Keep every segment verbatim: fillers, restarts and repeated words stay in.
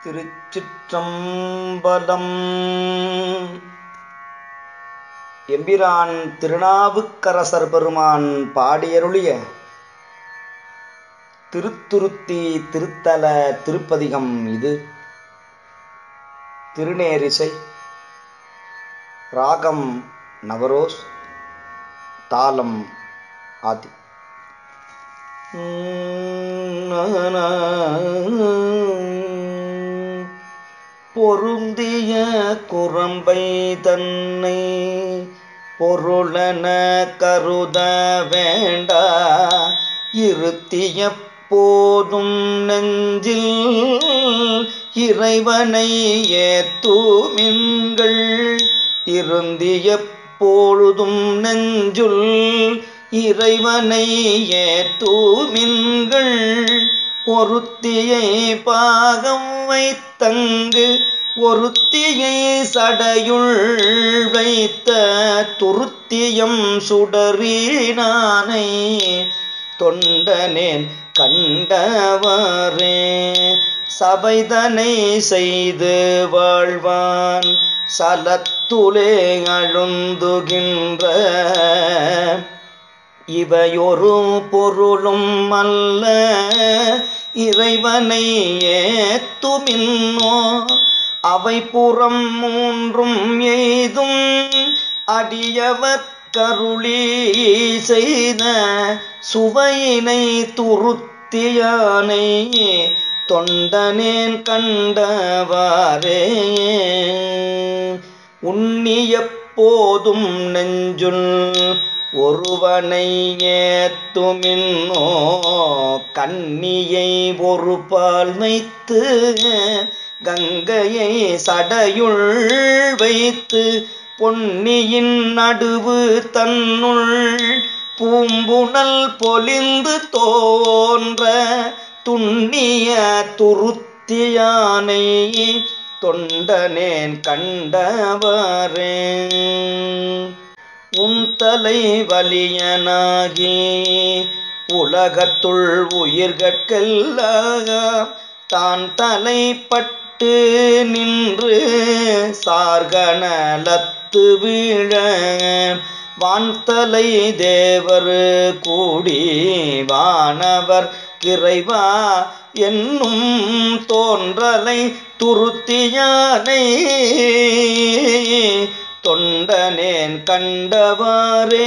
திருச்சிற்றம்பலம். எம்பிரான் திருநாவுக்கரசர் பெருமான் பாடியருளிய திருத்துருத்தி திருத்தல திருப்பதிகம் இது. திருநேரிசை, ராகம் நவரோஸ், தாளம் ஆதி. பொருந்திய குரம்பை தன்னை பொருளன கருத வேண்டா, இருத்திய போதும் நெஞ்சில் இறைவனை ஏத்துமின்கள். இருந்திய பொழுதும் நெஞ்சுள் இறைவனை ஏத்துமின்கள். ஒருத்தியை பாகம் வைத்தங்கு ஒருத்தியை சடையுள் வைத்த துருத்தியம் சுடறினானை தொண்டனேன் கண்டவாறே. சபைதனை செய்து வாழ்வான் சலத்துலே அழுந்துகின்ற இவையொரு பொருளும் அல்ல, இறைவனை ஏத்துமின்னோ. அவை புறம் மூன்றும் எய்தும் அடியவர் கருளி செய்த சுவையினை துருத்தியானை தொண்டனேன் கண்டவாறே. உன்னிய போதும் நெஞ்சுள் ஒருவனை ஏத்துமின்னோ. கன்னியை ஒரு பால் வைத்து கங்கையை சடையுள் வைத்து பொன்னியின் நடுவு தன்னுள் பூம்புணல் பொலிந்து தோன்ற துண்ணிய துருத்தியானை தொண்டனேன் கண்டவாறே. உன் தலை வலியனாகி உலகத்துள் உயிர்கட்கெல்லாம் தான் தலைப்பட்டு நின்று சார்கணலத்து வீழ வான்தலை தேவர் கூடி வானவர் கிறைவா என்னும் தோன்றலை துருத்தியானை தொண்டனேன் கண்டவாறே.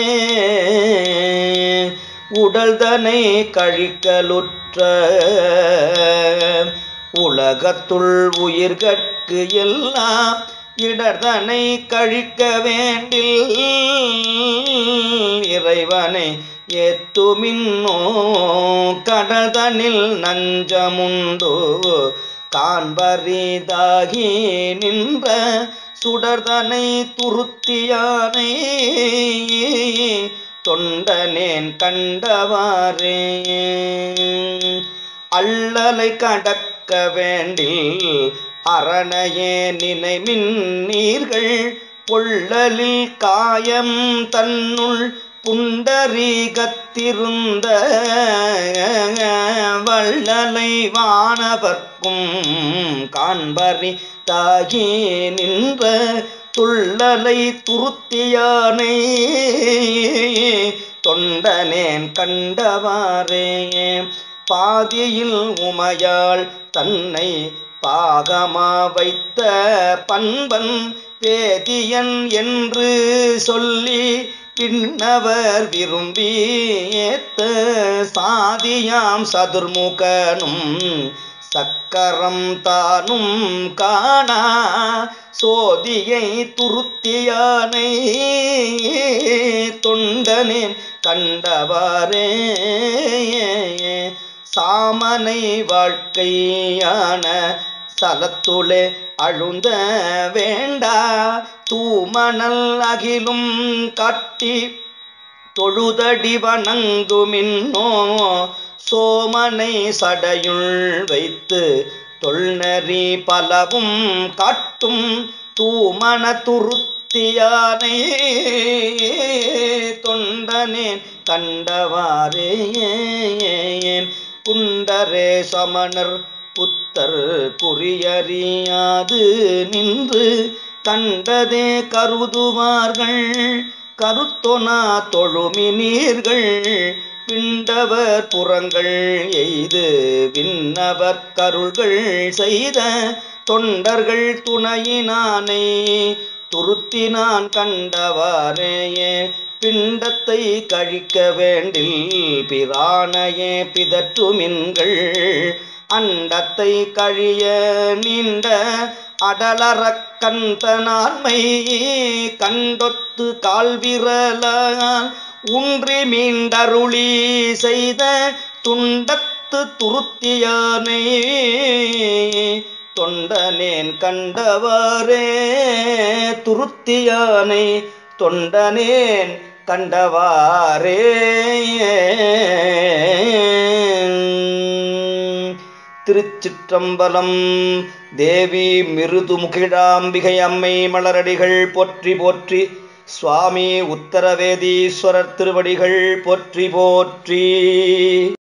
உடல்தனை கழிக்கலுற்ற உலகத்துள் உயிர்கட்கு எல்லாம் இடர்தனை கழிக்க வேண்டில் இறைவனை ஏத்துமின்னோ. கடதனில் நஞ்சமுண்டோ காண்பரிதாகி நின்ற சுடர்தனை துருத்தியானை தொண்டனேன் கண்டவாறே. அல்லலை கடக்க வேண்டில் அரணையே நினைமின் நீர்கள் பொள்ளலில் காயம் தன்னுள் புண்டரீகத்திருந்த வள்ளலை வானவர்க்கும் காண்பரி தாகி நின்ற துள்ளலை துருத்தியானை தொண்டனேன் கண்டவாறே. பாதியில் உமையாள் தன்னை பாகமா வைத்த பண்பன் வேதியன் என்று சொல்லி பின்னவர் விரும்பி ஏத்த சாதியாம் சதுர்முகனும் சக்கரம் தானும் காணா சோதியை துருத்தியானை தொண்டனேன் கண்டவாறே. சாமனை வாழ்க்கையான சலத்துளே அழுந்த வேண்டா தூமணல் அகிலும் காட்டி தொழுதடி வணங்குமின்னோ. சோமனை சடையுள் வைத்து தொல்நெறி பலவும் காட்டும் தூமண துருத்தியானை தொண்டனேன் கண்டவாறே. குண்டரே சமணர் புத்தர் குறியறியாது நின்று கண்டதே கருதுவார்கள் கருத்தொனா தொழுமினீர்கள் பிண்டவர் புறங்கள் எய்து விண்ணவர் கருள்கள் செய்த தொண்டர்கள் துணையினானை துருத்தினான் கண்டவாறேயே பிண்டத்தை கழிக்க வேண்டில் பிரானையே பிதற்றுமின்கள் அண்டத்தை கழிய நீண்ட அடலறக் கந்தனான்மை கண்டொத்து கால்விரலால் உன்றி மீண்டருளி செய்த துண்டத்து துருத்தியானை தொண்டனேன் கண்டவாறே துருத்தியானை தொண்டனேன் கண்டவாறே. திருச்சிற்றம்பலம். தேவி மிருதுமுகிழாம்பிகை அம்மை மலரடிகள் போற்றி போற்றி. சுவாமி உத்தரவேதீஸ்வரர் திருவடிகள் போற்றி போற்றி.